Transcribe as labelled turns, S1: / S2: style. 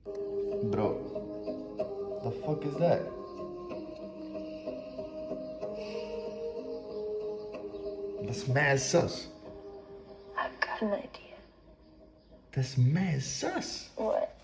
S1: Bro, the fuck is that? That's mad sus.
S2: I've got an idea.
S1: That's mad sus.
S2: What?